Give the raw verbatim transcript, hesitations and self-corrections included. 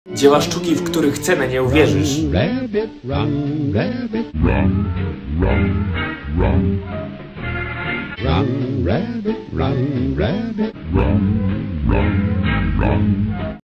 Dzieła sztuki, w których cenę nie uwierzysz. Rabbit, run, rabbit, run, run, run. Run, rabbit, run, rabbit, run, run, run.